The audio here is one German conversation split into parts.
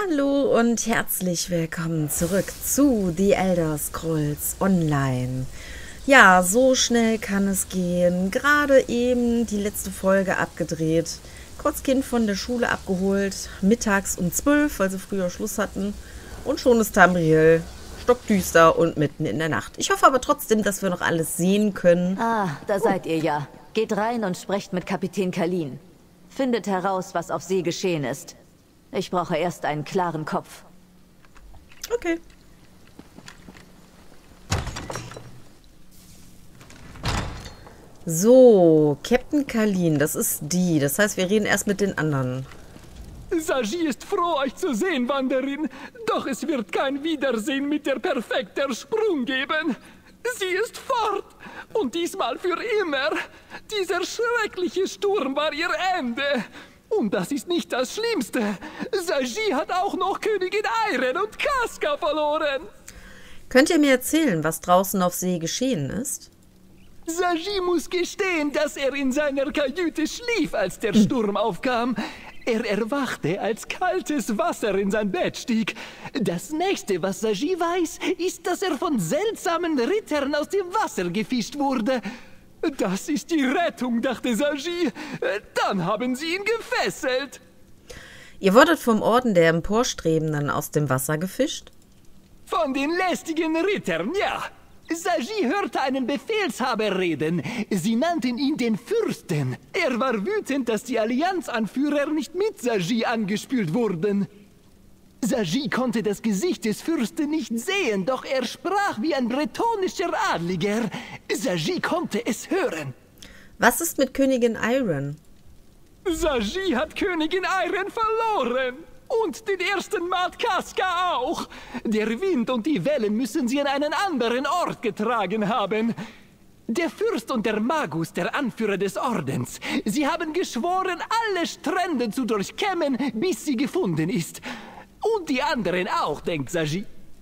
Hallo und herzlich willkommen zurück zu The Elder Scrolls Online. Ja, so schnell kann es gehen. Gerade eben die letzte Folge abgedreht. Kurz Kind von der Schule abgeholt. Mittags um 12, weil sie früher Schluss hatten. Und schon ist Tamriel stockdüster und mitten in der Nacht. Ich hoffe aber trotzdem, dass wir noch alles sehen können. Ah, da seid ihr ja. Geht rein und sprecht mit Kapitän Kalin. Findet heraus, was auf See geschehen ist. Ich brauche erst einen klaren Kopf. Okay. So, Captain Kalin, das ist die. Das heißt, wir reden erst mit den anderen. Saji ist froh, euch zu sehen, Wanderin. Doch es wird kein Wiedersehen mit der perfekten Sprung geben. Sie ist fort. Und diesmal für immer. Dieser schreckliche Sturm war ihr Ende. Und das ist nicht das Schlimmste. Saji hat auch noch Königin Ayren und Casca verloren. Könnt ihr mir erzählen, was draußen auf See geschehen ist? Saji muss gestehen, dass er in seiner Kajüte schlief, als der Sturm aufkam. Er erwachte, als kaltes Wasser in sein Bett stieg. Das nächste, was Saji weiß, ist, dass er von seltsamen Rittern aus dem Wasser gefischt wurde. Das ist die Rettung, dachte Saji. Dann haben sie ihn gefesselt. Ihr wurdet vom Orden der Emporstrebenden aus dem Wasser gefischt? Von den lästigen Rittern, ja. Saji hörte einen Befehlshaber reden. Sie nannten ihn den Fürsten. Er war wütend, dass die Allianzanführer nicht mit Saji angespült wurden. Saji konnte das Gesicht des Fürsten nicht sehen, doch er sprach wie ein bretonischer Adliger. Saji konnte es hören. Was ist mit Königin Ayren? Saji hat Königin Ayren verloren. Und den ersten Mat Casca auch. Der Wind und die Wellen müssen sie an einen anderen Ort getragen haben. Der Fürst und der Magus, der Anführer des Ordens, sie haben geschworen, alle Strände zu durchkämmen, bis sie gefunden ist. Und die anderen auch, denkt Saji.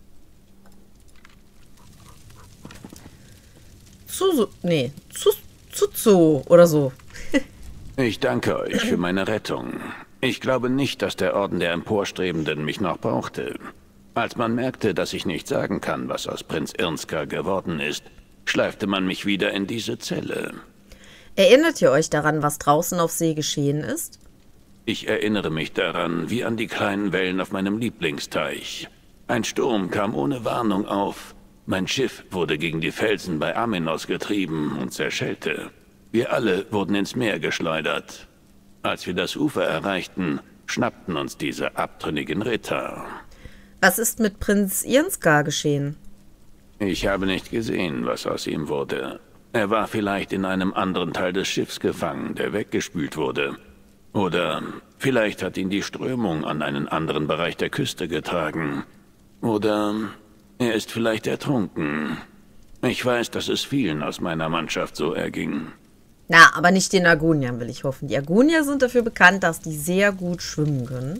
Zuzu oder so. Ich danke euch für meine Rettung. Ich glaube nicht, dass der Orden der Emporstrebenden mich noch brauchte. Als man merkte, dass ich nicht sagen kann, was aus Prinz Irnska geworden ist, schleifte man mich wieder in diese Zelle. Erinnert ihr euch daran, was draußen auf See geschehen ist? Ich erinnere mich daran, wie an die kleinen Wellen auf meinem Lieblingsteich. Ein Sturm kam ohne Warnung auf. Mein Schiff wurde gegen die Felsen bei Amenos getrieben und zerschellte. Wir alle wurden ins Meer geschleudert. Als wir das Ufer erreichten, schnappten uns diese abtrünnigen Ritter. Was ist mit Prinz Irnska geschehen? Ich habe nicht gesehen, was aus ihm wurde. Er war vielleicht in einem anderen Teil des Schiffs gefangen, der weggespült wurde. Oder vielleicht hat ihn die Strömung an einen anderen Bereich der Küste getragen. Oder er ist vielleicht ertrunken. Ich weiß, dass es vielen aus meiner Mannschaft so erging. Na, aber nicht den Argoniern, will ich hoffen. Die Argonier sind dafür bekannt, dass die sehr gut schwimmen können.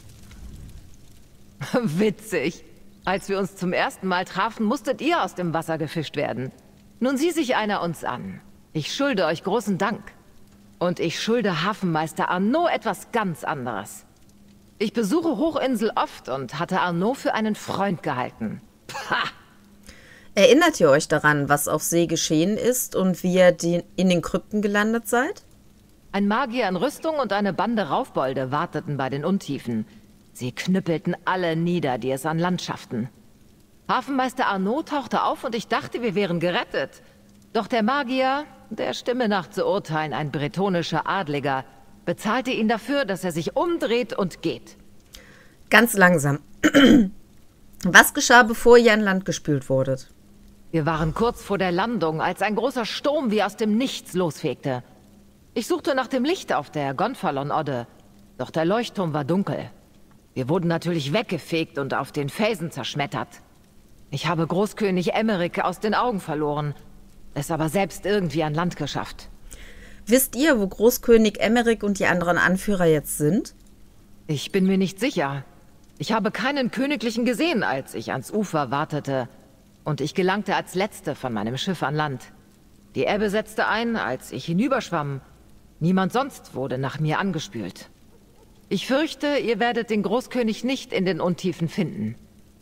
Witzig. Als wir uns zum ersten Mal trafen, musstet ihr aus dem Wasser gefischt werden. Nun sieh sich einer uns an. Ich schulde euch großen Dank. Und ich schulde Hafenmeister Arnaud etwas ganz anderes. Ich besuche Hochinsel oft und hatte Arnaud für einen Freund gehalten. Pah! Erinnert ihr euch daran, was auf See geschehen ist und wie ihr in den Krypten gelandet seid? Ein Magier in Rüstung und eine Bande Raufbolde warteten bei den Untiefen. Sie knüppelten alle nieder, die es an Land schafften. Hafenmeister Arnaud tauchte auf und ich dachte, wir wären gerettet. Doch der Magier, der Stimme nach zu urteilen ein bretonischer Adliger, bezahlte ihn dafür, dass er sich umdreht und geht. Ganz langsam. Was geschah, bevor ihr an Land gespült wurdet? Wir waren kurz vor der Landung, als ein großer Sturm wie aus dem Nichts losfegte. Ich suchte nach dem Licht auf der Gonfalon-Odde, doch der Leuchtturm war dunkel. Wir wurden natürlich weggefegt und auf den Felsen zerschmettert. Ich habe Großkönig Emeric aus den Augen verloren, es aber selbst irgendwie an Land geschafft. Wisst ihr, wo Großkönig Emeric und die anderen Anführer jetzt sind? Ich bin mir nicht sicher. Ich habe keinen Königlichen gesehen, als ich ans Ufer wartete. Und ich gelangte als Letzte von meinem Schiff an Land. Die Ebbe setzte ein, als ich hinüberschwamm. Niemand sonst wurde nach mir angespült. Ich fürchte, ihr werdet den Großkönig nicht in den Untiefen finden.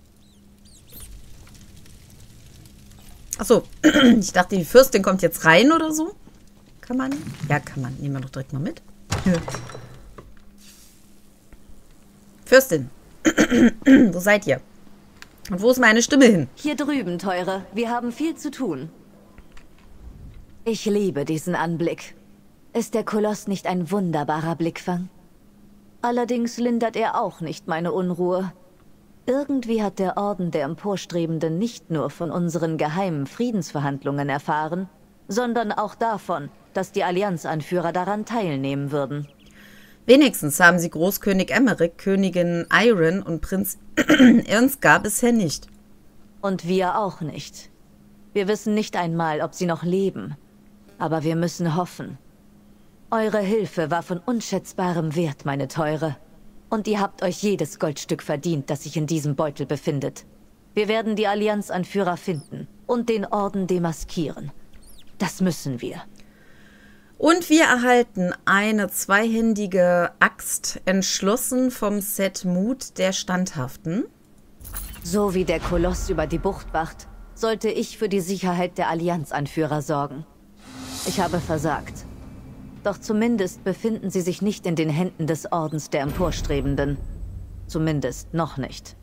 Achso, ich dachte, die Fürstin kommt jetzt rein oder so. Kann man? Ja, kann man. Nehmen wir doch direkt mal mit. Ja. Fürstin, wo seid ihr? Und wo ist meine Stimme hin? Hier drüben, Teure. Wir haben viel zu tun. Ich liebe diesen Anblick. Ist der Koloss nicht ein wunderbarer Blickfang? Allerdings lindert er auch nicht meine Unruhe. Irgendwie hat der Orden der Emporstrebenden nicht nur von unseren geheimen Friedensverhandlungen erfahren, sondern auch davon, dass die Allianzanführer daran teilnehmen würden. Wenigstens haben sie Großkönig Emmerich, Königin Iron und Prinz Irnsgar bisher nicht. Und wir auch nicht. Wir wissen nicht einmal, ob sie noch leben. Aber wir müssen hoffen. Eure Hilfe war von unschätzbarem Wert, meine Teure. Und ihr habt euch jedes Goldstück verdient, das sich in diesem Beutel befindet. Wir werden die Allianzanführer finden und den Orden demaskieren. Das müssen wir. Und wir erhalten eine zweihändige Axt, entschlossen vom Set Mut der Standhaften. So wie der Koloss über die Bucht wacht, sollte ich für die Sicherheit der Allianzanführer sorgen. Ich habe versagt. Doch zumindest befinden sie sich nicht in den Händen des Ordens der Emporstrebenden. Zumindest noch nicht.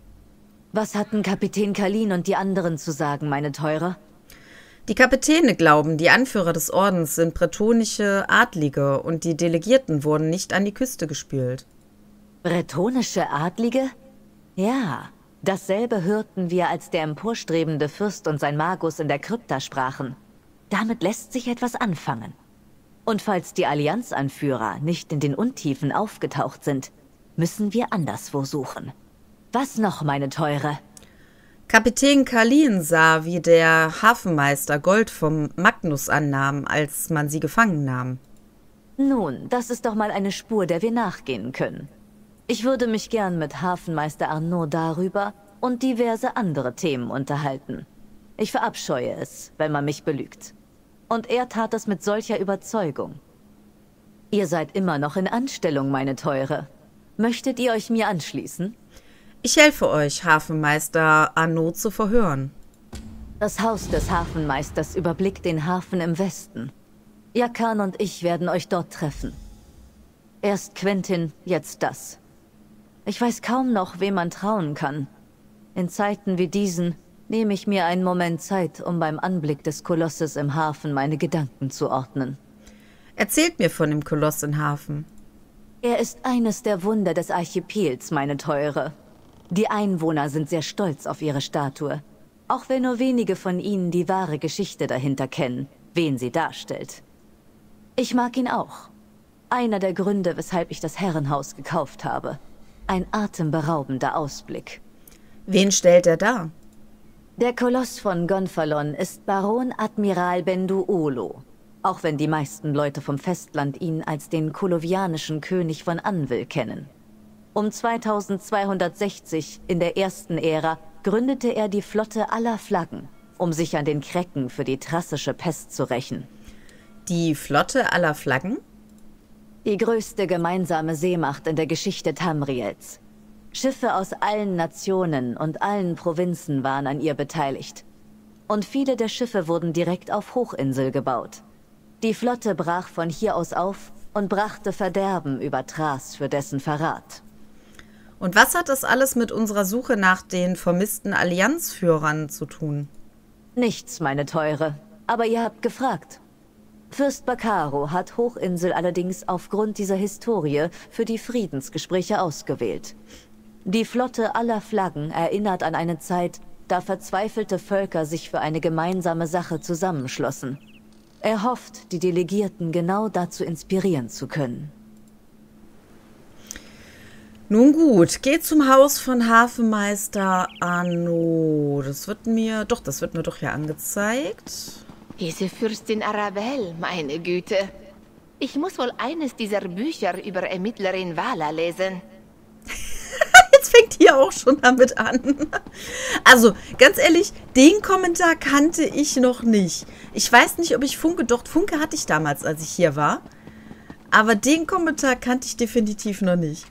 Was hatten Kapitän Kalin und die anderen zu sagen, meine Teure? Die Kapitäne glauben, die Anführer des Ordens sind bretonische Adlige und die Delegierten wurden nicht an die Küste gespült. Bretonische Adlige? Ja, dasselbe hörten wir, als der emporstrebende Fürst und sein Magus in der Krypta sprachen. Damit lässt sich etwas anfangen. Und falls die Allianzanführer nicht in den Untiefen aufgetaucht sind, müssen wir anderswo suchen. Was noch, meine Teure? Kapitän Kalin sah, wie der Hafenmeister Gold vom Magnus annahm, als man sie gefangen nahm. Nun, das ist doch mal eine Spur, der wir nachgehen können. Ich würde mich gern mit Hafenmeister Arnaud darüber und diverse andere Themen unterhalten. Ich verabscheue es, wenn man mich belügt. Und er tat es mit solcher Überzeugung. Ihr seid immer noch in Anstellung, meine Teure. Möchtet ihr euch mir anschließen? Ich helfe euch, Hafenmeister Arnaud zu verhören. Das Haus des Hafenmeisters überblickt den Hafen im Westen. Jakan und ich werden euch dort treffen. Erst Quentin, jetzt das. Ich weiß kaum noch, wem man trauen kann. In Zeiten wie diesen nehme ich mir einen Moment Zeit, um beim Anblick des Kolosses im Hafen meine Gedanken zu ordnen. Erzählt mir von dem Koloss im Hafen. Er ist eines der Wunder des Archipels, meine Teure. Die Einwohner sind sehr stolz auf ihre Statue, auch wenn nur wenige von ihnen die wahre Geschichte dahinter kennen, wen sie darstellt. Ich mag ihn auch. Einer der Gründe, weshalb ich das Herrenhaus gekauft habe. Ein atemberaubender Ausblick. Wen stellt er dar? Der Koloss von Gonfalon ist Baron Admiral Benduolo, auch wenn die meisten Leute vom Festland ihn als den kolovianischen König von Anvil kennen. Um 2260, in der ersten Ära, gründete er die Flotte aller Flaggen, um sich an den Krecken für die Trassische Pest zu rächen. Die Flotte aller Flaggen? Die größte gemeinsame Seemacht in der Geschichte Tamriels. Schiffe aus allen Nationen und allen Provinzen waren an ihr beteiligt. Und viele der Schiffe wurden direkt auf Hochinsel gebaut. Die Flotte brach von hier aus auf und brachte Verderben über Thras für dessen Verrat. Und was hat das alles mit unserer Suche nach den vermissten Allianzführern zu tun? Nichts, meine Teure. Aber ihr habt gefragt. Fürst Bakaro hat Hochinsel allerdings aufgrund dieser Historie für die Friedensgespräche ausgewählt. Die Flotte aller Flaggen erinnert an eine Zeit, da verzweifelte Völker sich für eine gemeinsame Sache zusammenschlossen. Er hofft, die Delegierten genau dazu inspirieren zu können. Nun gut, geht zum Haus von Hafenmeister Arnaud. Das wird mir doch hier angezeigt. Diese Fürstin Arabelle, meine Güte. Ich muss wohl eines dieser Bücher über Ermittlerin Vala lesen. Jetzt fängt hier auch schon damit an. Also, ganz ehrlich, den Kommentar kannte ich noch nicht. Ich weiß nicht, ob ich Funke, doch Funke hatte ich damals, als ich hier war. Aber den Kommentar kannte ich definitiv noch nicht.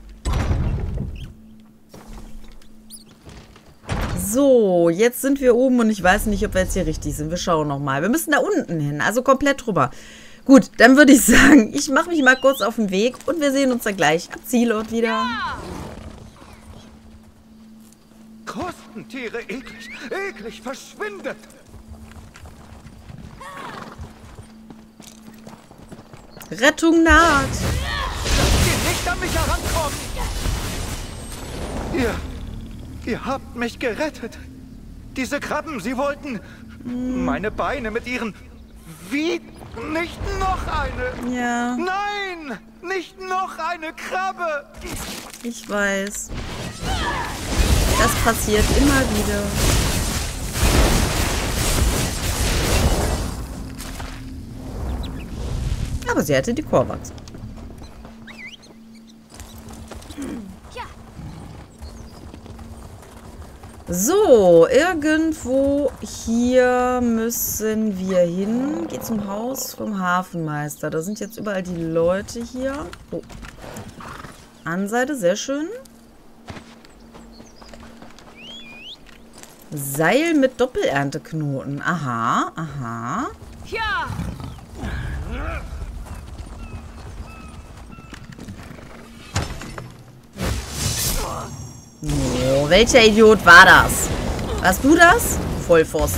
So, jetzt sind wir oben und ich weiß nicht, ob wir jetzt hier richtig sind. Wir schauen nochmal. Wir müssen da unten hin, also komplett drüber. Gut, dann würde ich sagen, ich mache mich mal kurz auf den Weg und wir sehen uns dann gleich am Zielort wieder. Ja. Krustentiere, eklig, eklig, verschwindet! Rettung naht! Lasst ihr nicht an mich herankommen! Ihr habt mich gerettet. Diese Krabben, sie wollten meine Beine mit ihren... Wie? Nicht noch eine! Ja. Nein! Nicht noch eine Krabbe! Ich weiß. Das passiert immer wieder. Aber sie hatte die Korvax. So, irgendwo hier müssen wir hin. Geht zum Haus vom Hafenmeister. Da sind jetzt überall die Leute hier. Oh. Anseite, sehr schön. Seil mit Doppelernteknoten. Aha, aha. Ja! Oh, welcher Idiot war das? Warst du das? Vollpfosten.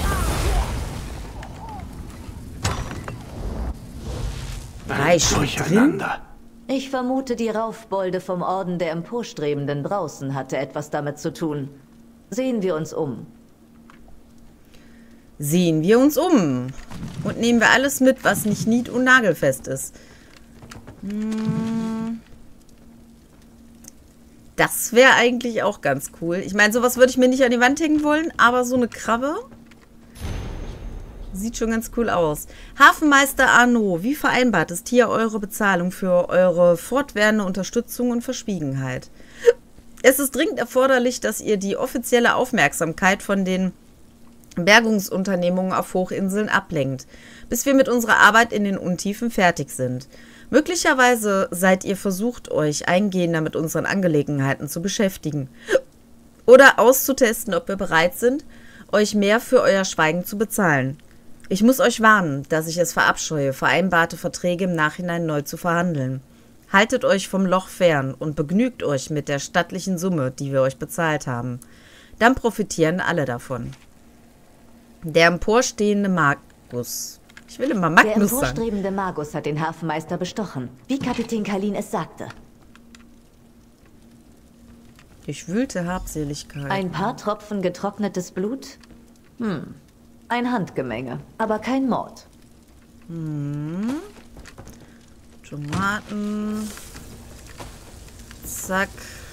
Drei drin? Ich vermute, die Raufbolde vom Orden der Emporstrebenden draußen hatte etwas damit zu tun. Sehen wir uns um. Sehen wir uns um. Und nehmen wir alles mit, was nicht nied- und nagelfest ist. Das wäre eigentlich auch ganz cool. Ich meine, sowas würde ich mir nicht an die Wand hängen wollen, aber so eine Krabbe sieht schon ganz cool aus. Hafenmeister Arnaud, wie vereinbart ist hier eure Bezahlung für eure fortwährende Unterstützung und Verschwiegenheit? Es ist dringend erforderlich, dass ihr die offizielle Aufmerksamkeit von den Bergungsunternehmungen auf Hochinseln ablenkt, bis wir mit unserer Arbeit in den Untiefen fertig sind. Möglicherweise seid ihr versucht, euch eingehender mit unseren Angelegenheiten zu beschäftigen oder auszutesten, ob wir bereit sind, euch mehr für euer Schweigen zu bezahlen. Ich muss euch warnen, dass ich es verabscheue, vereinbarte Verträge im Nachhinein neu zu verhandeln. Haltet euch vom Loch fern und begnügt euch mit der stattlichen Summe, die wir euch bezahlt haben. Dann profitieren alle davon. Der emporstehende Magus. Ich will immer Magnus sagen. Der emporstrebende Magus hat den Hafenmeister bestochen, wie Kapitän Kalin es sagte. Durchwühlte Habseligkeit. Ein paar Tropfen getrocknetes Blut? Ein Handgemenge, aber kein Mord. Tomaten. Zack.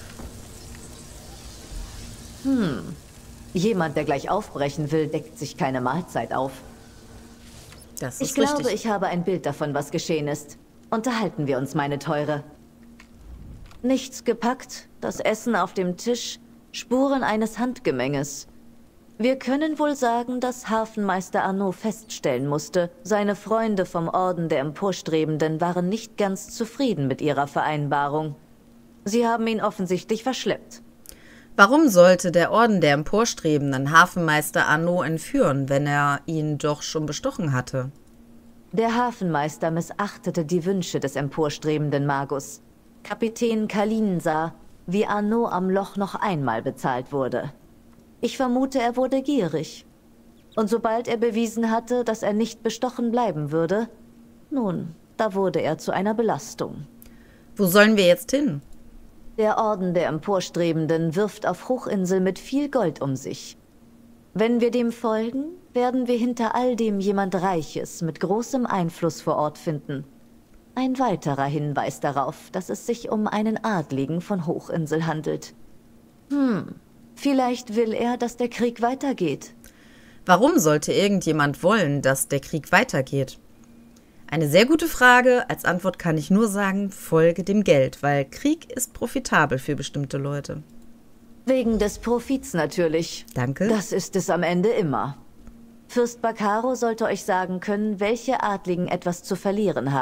Jemand, der gleich aufbrechen will, deckt sich keine Mahlzeit auf. Das ist Ich glaube, richtig. ich habe ein Bild davon, was geschehen ist. Unterhalten wir uns, meine Teure. Nichts gepackt, das Essen auf dem Tisch, Spuren eines Handgemenges. Wir können wohl sagen, dass Hafenmeister Arnaud feststellen musste, seine Freunde vom Orden der Emporstrebenden waren nicht ganz zufrieden mit ihrer Vereinbarung. Sie haben ihn offensichtlich verschleppt. Warum sollte der Orden der Emporstrebenden Hafenmeister Arnaud entführen, wenn er ihn doch schon bestochen hatte? Der Hafenmeister missachtete die Wünsche des emporstrebenden Magus. Kapitän Kalin sah, wie Arnaud am Loch noch einmal bezahlt wurde. Ich vermute, er wurde gierig. Und sobald er bewiesen hatte, dass er nicht bestochen bleiben würde, nun, da wurde er zu einer Belastung. Wo sollen wir jetzt hin? Der Orden der Emporstrebenden wirft auf Hochinsel mit viel Gold um sich. Wenn wir dem folgen, werden wir hinter all dem jemand Reiches mit großem Einfluss vor Ort finden. Ein weiterer Hinweis darauf, dass es sich um einen Adligen von Hochinsel handelt. Vielleicht will er, dass der Krieg weitergeht. Warum sollte irgendjemand wollen, dass der Krieg weitergeht? Eine sehr gute Frage. Als Antwort kann ich nur sagen, folge dem Geld, weil Krieg ist profitabel für bestimmte Leute. Wegen des Profits natürlich. Danke. Das ist es am Ende immer. Fürst Bacaro sollte euch sagen können, welche Adligen etwas zu verlieren haben.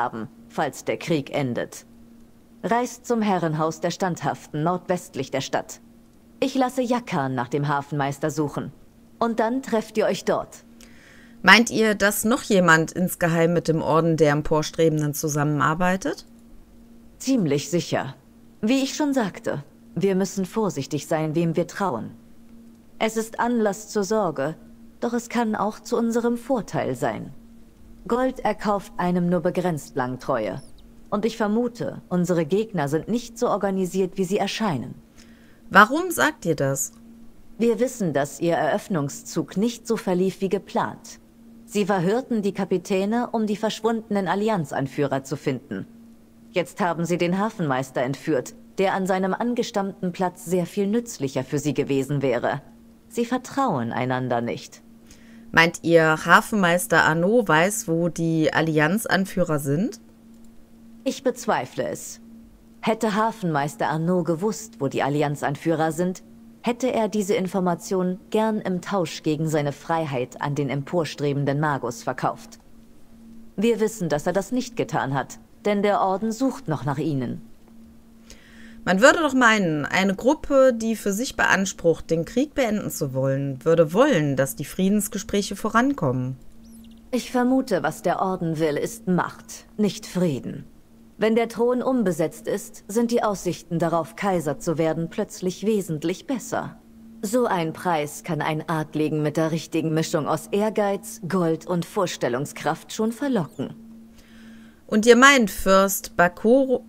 falls der Krieg endet. Reist zum Herrenhaus der Standhaften nordwestlich der Stadt. Ich lasse Jakan nach dem Hafenmeister suchen. Und dann trefft ihr euch dort. Meint ihr, dass noch jemand insgeheim mit dem Orden der Emporstrebenden zusammenarbeitet? Ziemlich sicher. Wie ich schon sagte, wir müssen vorsichtig sein, wem wir trauen. Es ist Anlass zur Sorge, doch es kann auch zu unserem Vorteil sein. Gold erkauft einem nur begrenzt lang Treue. Und ich vermute, unsere Gegner sind nicht so organisiert, wie sie erscheinen. Warum sagt ihr das? Wir wissen, dass ihr Eröffnungszug nicht so verlief wie geplant. Sie verhörten die Kapitäne, um die verschwundenen Allianzanführer zu finden. Jetzt haben sie den Hafenmeister entführt, der an seinem angestammten Platz sehr viel nützlicher für sie gewesen wäre. Sie vertrauen einander nicht. Meint ihr, Hafenmeister Arnaud weiß, wo die Allianzanführer sind? Ich bezweifle es. Hätte Hafenmeister Arnaud gewusst, wo die Allianzanführer sind, hätte er diese Information gern im Tausch gegen seine Freiheit an den emporstrebenden Magus verkauft. Wir wissen, dass er das nicht getan hat, denn der Orden sucht noch nach ihnen. Man würde doch meinen, eine Gruppe, die für sich beansprucht, den Krieg beenden zu wollen, würde wollen, dass die Friedensgespräche vorankommen. Ich vermute, was der Orden will, ist Macht, nicht Frieden. Wenn der Thron unbesetzt ist, sind die Aussichten darauf, Kaiser zu werden, plötzlich wesentlich besser. So ein Preis kann ein Adligen mit der richtigen Mischung aus Ehrgeiz, Gold und Vorstellungskraft schon verlocken. Und ihr meint, Fürst Baccaro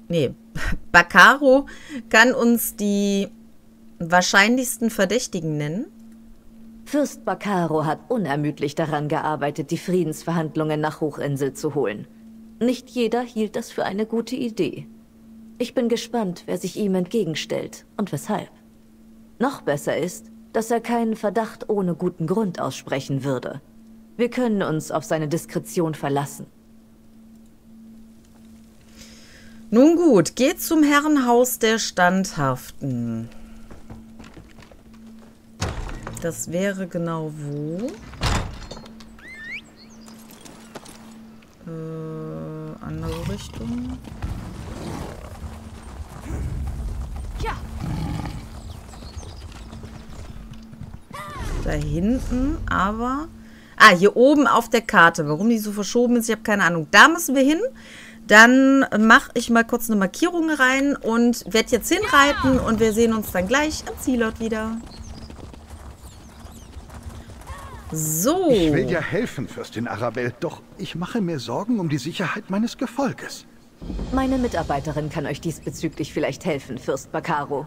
kann uns die wahrscheinlichsten Verdächtigen nennen? Fürst Baccaro hat unermüdlich daran gearbeitet, die Friedensverhandlungen nach Hochinsel zu holen. Nicht jeder hielt das für eine gute Idee. Ich bin gespannt, wer sich ihm entgegenstellt und weshalb. Noch besser ist, dass er keinen Verdacht ohne guten Grund aussprechen würde. Wir können uns auf seine Diskretion verlassen. Nun gut, geht zum Herrenhaus der Standhaften. Das wäre genau wo? Andere Richtung. Ja. Da hinten, aber... Ah, hier oben auf der Karte. Warum die so verschoben ist, ich habe keine Ahnung. Da müssen wir hin. Dann mache ich mal kurz eine Markierung rein und werde jetzt hinreiten und wir sehen uns dann gleich am Zielort wieder. So. Ich will dir helfen, Fürstin Arabelle, doch ich mache mir Sorgen um die Sicherheit meines Gefolges. Meine Mitarbeiterin kann euch diesbezüglich vielleicht helfen, Fürst Baccaro.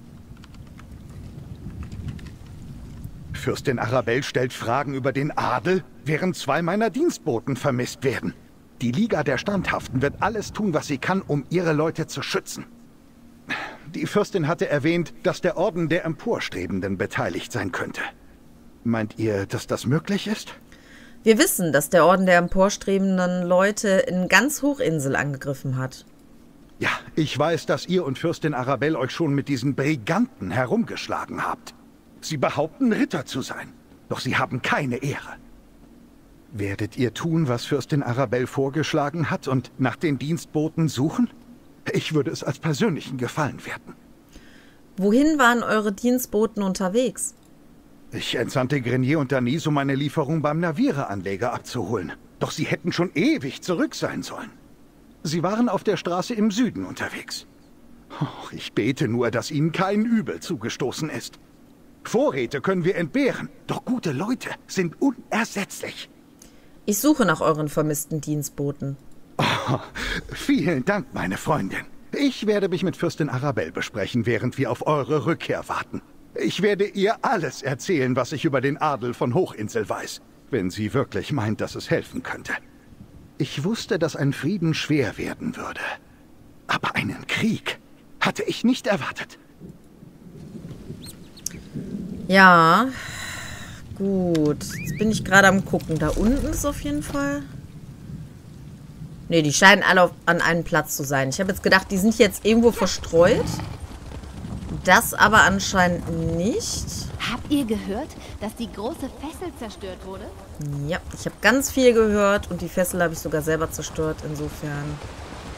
Fürstin Arabelle stellt Fragen über den Adel, während 2 meiner Dienstboten vermisst werden. Die Liga der Standhaften wird alles tun, was sie kann, um ihre Leute zu schützen. Die Fürstin hatte erwähnt, dass der Orden der Emporstrebenden beteiligt sein könnte. Meint ihr, dass das möglich ist? Wir wissen, dass der Orden der emporstrebenden Leute in ganz Hochinsel angegriffen hat. Ja, ich weiß, dass ihr und Fürstin Arabelle euch schon mit diesen Briganten herumgeschlagen habt. Sie behaupten, Ritter zu sein, doch sie haben keine Ehre. Werdet ihr tun, was Fürstin Arabelle vorgeschlagen hat und nach den Dienstboten suchen? Ich würde es als persönlichen Gefallen werten. Wohin waren eure Dienstboten unterwegs? Ich entsandte Grenier und Danis, um meine Lieferung beim Navire-Anleger abzuholen. Doch sie hätten schon ewig zurück sein sollen. Sie waren auf der Straße im Süden unterwegs. Oh, ich bete nur, dass ihnen kein Übel zugestoßen ist. Vorräte können wir entbehren, doch gute Leute sind unersetzlich. Ich suche nach euren vermissten Dienstboten. Oh, vielen Dank, meine Freundin. Ich werde mich mit Fürstin Arabelle besprechen, während wir auf eure Rückkehr warten. Ich werde ihr alles erzählen, was ich über den Adel von Hochinsel weiß, wenn sie wirklich meint, dass es helfen könnte. Ich wusste, dass ein Frieden schwer werden würde. Aber einen Krieg hatte ich nicht erwartet. Ja, gut. Jetzt bin ich gerade am gucken. Da unten ist auf jeden Fall... Ne, die scheinen alle an einem Platz zu sein. Ich habe jetzt gedacht, die sind jetzt irgendwo verstreut. Das aber anscheinend nicht. Habt ihr gehört, dass die große Fessel zerstört wurde? Ja, ich habe ganz viel gehört und die Fessel habe ich sogar selber zerstört. Insofern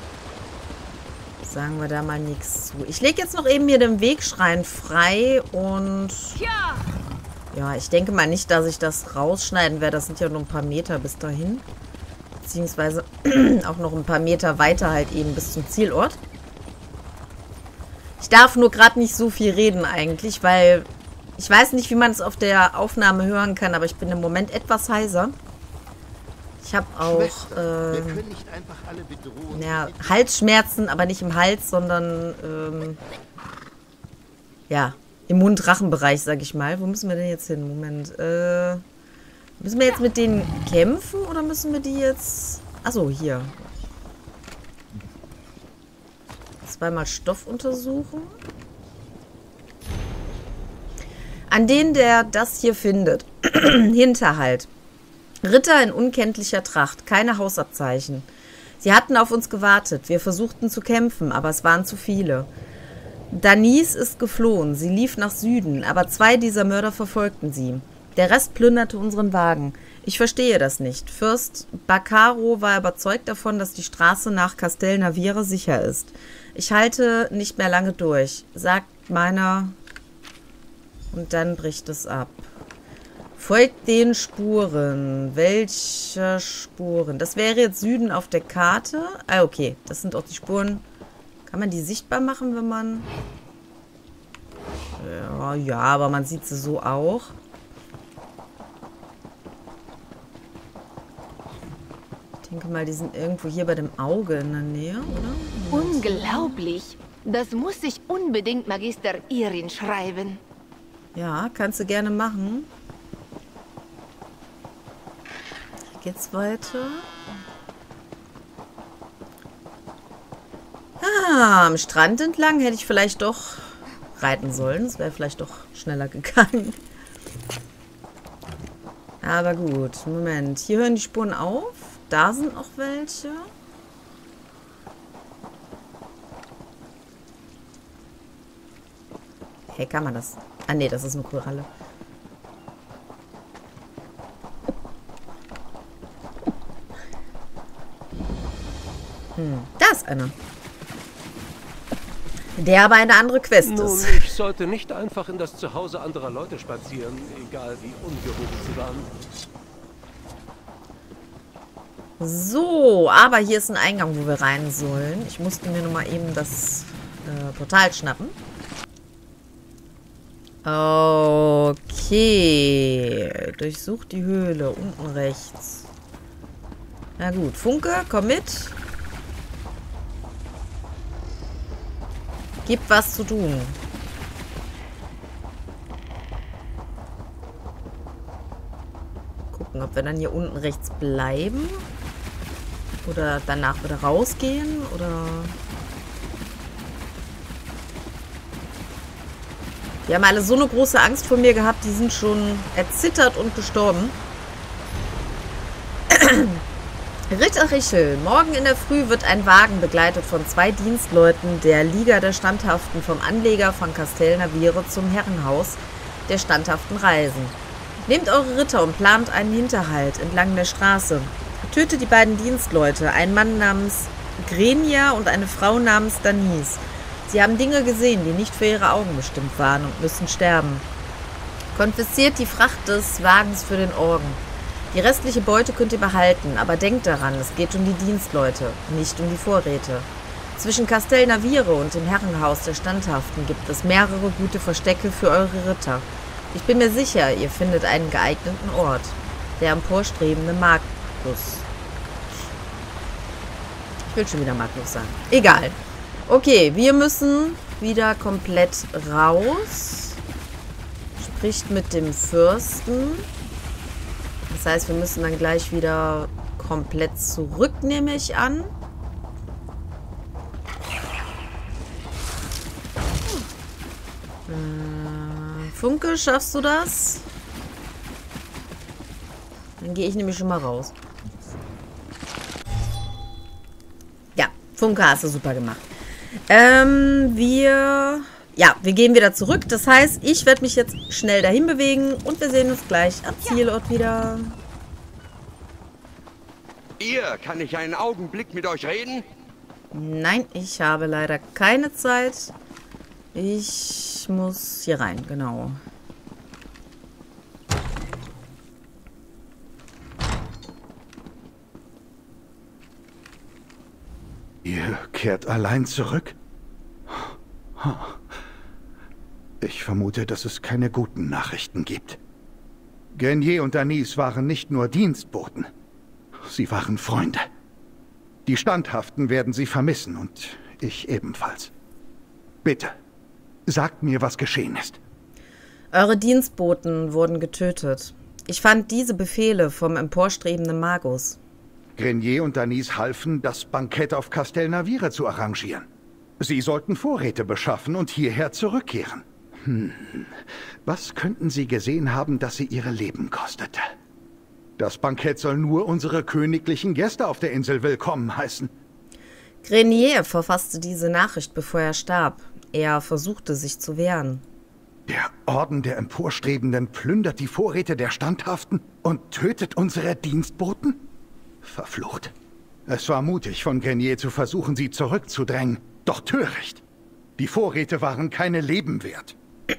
Sagen wir da mal nichts zu. Ich lege jetzt noch eben hier den Wegschrein frei und... Ja, ich denke mal nicht, dass ich das rausschneiden werde. Das sind ja nur ein paar Meter bis dahin. Beziehungsweise auch noch ein paar Meter weiter halt eben bis zum Zielort. Ich darf nur gerade nicht so viel reden eigentlich, weil ich weiß nicht, wie man es auf der Aufnahme hören kann, aber ich bin im Moment etwas heiser. Ich habe auch ja, Halsschmerzen, aber nicht im Hals, sondern ja, im Mund-Rachen-Bereich, sag ich mal. Wo müssen wir denn jetzt hin? Moment. Müssen wir jetzt mit denen kämpfen oder müssen wir die jetzt... Achso, hier. Zweimal Stoff untersuchen. An den, der das hier findet. Hinterhalt. Ritter in unkenntlicher Tracht. Keine Hausabzeichen. Sie hatten auf uns gewartet. Wir versuchten zu kämpfen, aber es waren zu viele. Danis ist geflohen. Sie lief nach Süden, aber 2 dieser Mörder verfolgten sie. Der Rest plünderte unseren Wagen. Ich verstehe das nicht. Fürst Baccaro war überzeugt davon, dass die Straße nach Castelnaviere sicher ist. Ich halte nicht mehr lange durch, sagt meiner... Und dann bricht es ab. Folgt den Spuren. Welche Spuren? Das wäre jetzt Süden auf der Karte. Ah, okay. Das sind auch die Spuren. Kann man die sichtbar machen, wenn man... Ja, aber man sieht sie so auch. Ich denke mal, die sind irgendwo hier bei dem Auge in der Nähe, oder? Unglaublich. Das muss ich unbedingt Magister Irin schreiben. Ja, kannst du gerne machen. Hier geht's weiter. Ah, am Strand entlang hätte ich vielleicht doch reiten sollen. Es wäre vielleicht doch schneller gegangen. Aber gut, Moment. Hier hören die Spuren auf. Da sind noch welche. Hey, kann man das? Ah, nee, das ist eine Koralle. Da ist einer. Der aber eine andere Quest ist. Nun, ich sollte nicht einfach in das Zuhause anderer Leute spazieren, egal wie ungehoben sie waren. So, aber hier ist ein Eingang, wo wir rein sollen. Ich musste mir nur mal eben das Portal schnappen. Okay. Durchsucht die Höhle. Unten rechts. Na gut. Funke, komm mit. Gibt was zu tun. Gucken, ob wir dann hier unten rechts bleiben. Oder danach wieder rausgehen. Oder... Die haben alle so eine große Angst vor mir gehabt, die sind schon erzittert und gestorben. Ritter Richel. Morgen in der Früh wird ein Wagen begleitet von 2 Dienstleuten der Liga der Standhaften vom Anleger von Castelnaviere zum Herrenhaus der Standhaften reisen. Nehmt eure Ritter und plant einen Hinterhalt entlang der Straße. Tötet die beiden Dienstleute, einen Mann namens Grenia und eine Frau namens Danis. Sie haben Dinge gesehen, die nicht für ihre Augen bestimmt waren und müssen sterben. Konfisziert die Fracht des Wagens für den Orden. Die restliche Beute könnt ihr behalten, aber denkt daran, es geht um die Dienstleute, nicht um die Vorräte. Zwischen Castelnaviere und dem Herrenhaus der Standhaften gibt es mehrere gute Verstecke für eure Ritter. Ich bin mir sicher, ihr findet einen geeigneten Ort. Der emporstrebende Magnus. Ich will schon wieder Magnus sagen. Egal. Okay, wir müssen wieder komplett raus. Spricht mit dem Fürsten. Das heißt, wir müssen dann gleich wieder komplett zurück, nehme ich an. Funke, schaffst du das? Dann gehe ich nämlich schon mal raus. Ja, Funke hast du super gemacht. Wir gehen wieder zurück. Das heißt, ich werde mich jetzt schnell dahin bewegen und wir sehen uns gleich am Zielort wieder. Kann ich einen Augenblick mit euch reden? Nein, ich habe leider keine Zeit. Ich muss hier rein, genau. Ihr kehrt allein zurück? Ich vermute, dass es keine guten Nachrichten gibt. Grenier und Danis waren nicht nur Dienstboten. Sie waren Freunde. Die Standhaften werden sie vermissen und ich ebenfalls. Bitte, sagt mir, was geschehen ist. Eure Dienstboten wurden getötet. Ich fand diese Befehle vom emporstrebenden Magus. Grenier und Danis halfen, das Bankett auf Castel Navire zu arrangieren. Sie sollten Vorräte beschaffen und hierher zurückkehren. Was könnten sie gesehen haben, das sie ihre Leben kostete? Das Bankett soll nur unsere königlichen Gäste auf der Insel willkommen heißen. Grenier verfasste diese Nachricht, bevor er starb. Er versuchte, sich zu wehren. Der Orden der Emporstrebenden plündert die Vorräte der Standhaften und tötet unsere Dienstboten? Verflucht. Es war mutig von Grenier zu versuchen, sie zurückzudrängen, doch töricht. Die Vorräte waren keine Leben wert.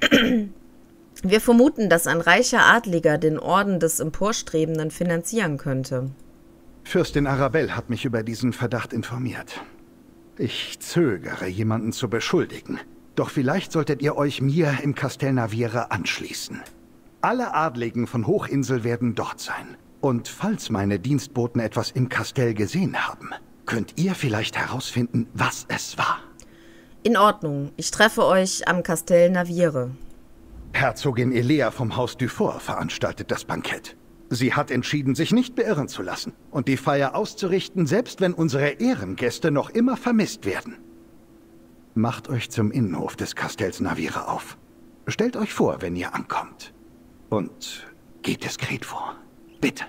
Wir vermuten, dass ein reicher Adliger den Orden des Emporstrebenden finanzieren könnte. Fürstin Arabelle hat mich über diesen Verdacht informiert. Ich zögere, jemanden zu beschuldigen. Doch vielleicht solltet ihr euch mir im Castel Navire anschließen. Alle Adligen von Hochinsel werden dort sein. Und falls meine Dienstboten etwas im Kastell gesehen haben, könnt ihr vielleicht herausfinden, was es war. In Ordnung. Ich treffe euch am Castel Navire. Herzogin Elea vom Haus Dufour veranstaltet das Bankett. Sie hat entschieden, sich nicht beirren zu lassen und die Feier auszurichten, selbst wenn unsere Ehrengäste noch immer vermisst werden. Macht euch zum Innenhof des Castells Navire auf. Stellt euch vor, wenn ihr ankommt. Und geht diskret vor. Bitte.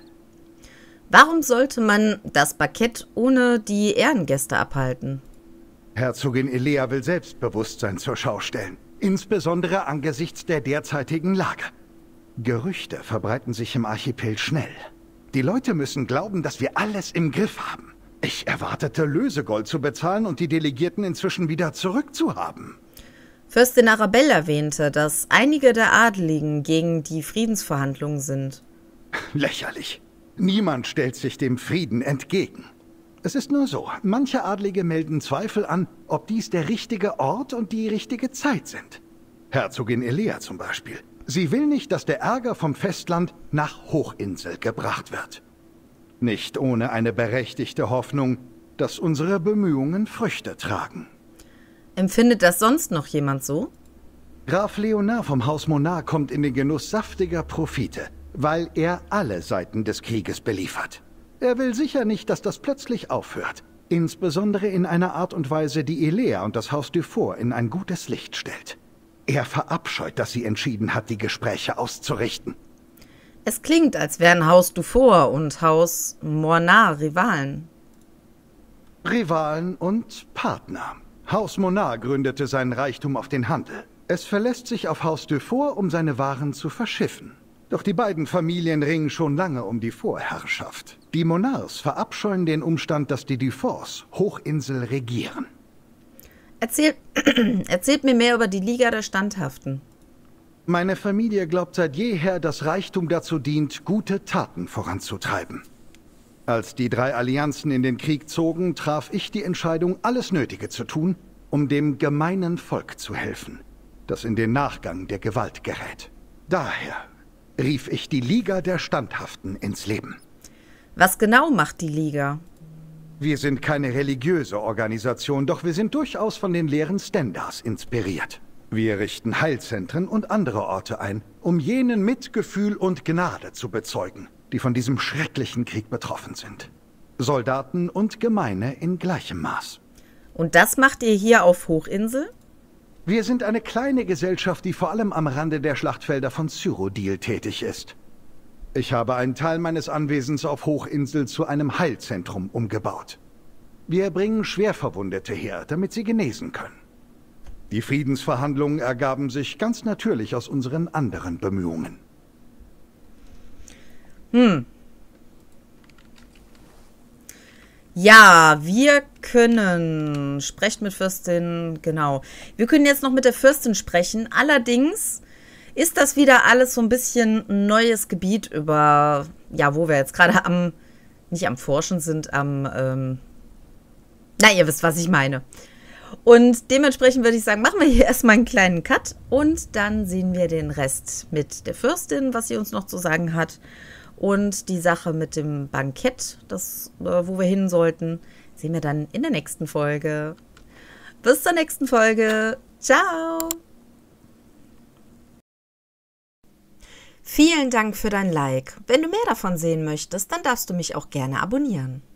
Warum sollte man das Bankett ohne die Ehrengäste abhalten? Herzogin Elea will Selbstbewusstsein zur Schau stellen. Insbesondere angesichts der derzeitigen Lage. Gerüchte verbreiten sich im Archipel schnell. Die Leute müssen glauben, dass wir alles im Griff haben. Ich erwartete, Lösegold zu bezahlen und die Delegierten inzwischen wieder zurückzuhaben. Fürstin Arabelle erwähnte, dass einige der Adeligen gegen die Friedensverhandlungen sind. Lächerlich. Niemand stellt sich dem Frieden entgegen. Es ist nur so, manche Adlige melden Zweifel an, ob dies der richtige Ort und die richtige Zeit sind. Herzogin Elea zum Beispiel. Sie will nicht, dass der Ärger vom Festland nach Hochinsel gebracht wird. Nicht ohne eine berechtigte Hoffnung, dass unsere Bemühungen Früchte tragen. Empfindet das sonst noch jemand so? Graf Leonard vom Haus Monarch kommt in den Genuss saftiger Profite, weil er alle Seiten des Krieges beliefert. Er will sicher nicht, dass das plötzlich aufhört. Insbesondere in einer Art und Weise, die Elea und das Haus Dufour in ein gutes Licht stellt. Er verabscheut, dass sie entschieden hat, die Gespräche auszurichten. Es klingt, als wären Haus Dufour und Haus Monarch Rivalen. Rivalen und Partner. Haus Monarch gründete seinen Reichtum auf den Handel. Es verlässt sich auf Haus Dufour, um seine Waren zu verschiffen. Doch die beiden Familien ringen schon lange um die Vorherrschaft. Die Monarchs verabscheuen den Umstand, dass die Dufours Hochinsel regieren. Erzählt mir mehr über die Liga der Standhaften. Meine Familie glaubt seit jeher, dass Reichtum dazu dient, gute Taten voranzutreiben. Als die 3 Allianzen in den Krieg zogen, traf ich die Entscheidung, alles Nötige zu tun, um dem gemeinen Volk zu helfen, das in den Nachgang der Gewalt gerät. Daher rief ich die Liga der Standhaften ins Leben. Was genau macht die Liga? Wir sind keine religiöse Organisation, doch wir sind durchaus von den Lehren Stendars inspiriert. Wir richten Heilzentren und andere Orte ein, um jenen Mitgefühl und Gnade zu bezeugen, die von diesem schrecklichen Krieg betroffen sind. Soldaten und Gemeine in gleichem Maß. Und das macht ihr hier auf Hochinsel? Wir sind eine kleine Gesellschaft, die vor allem am Rande der Schlachtfelder von Cyrodiil tätig ist. Ich habe einen Teil meines Anwesens auf Hochinsel zu einem Heilzentrum umgebaut. Wir bringen Schwerverwundete her, damit sie genesen können. Die Friedensverhandlungen ergaben sich ganz natürlich aus unseren anderen Bemühungen. Ja, wir können. Sprecht mit Fürstin, genau. Wir können jetzt noch mit der Fürstin sprechen. Allerdings ist das wieder alles so ein bisschen ein neues Gebiet über, ja, wo wir jetzt gerade nicht am Forschen sind, na, ihr wisst, was ich meine. Und dementsprechend würde ich sagen, machen wir hier erstmal einen kleinen Cut und dann sehen wir den Rest mit der Fürstin, was sie uns noch zu sagen hat. Und die Sache mit dem Bankett, wo wir hin sollten, sehen wir dann in der nächsten Folge. Bis zur nächsten Folge. Ciao! Vielen Dank für dein Like. Wenn du mehr davon sehen möchtest, dann darfst du mich auch gerne abonnieren.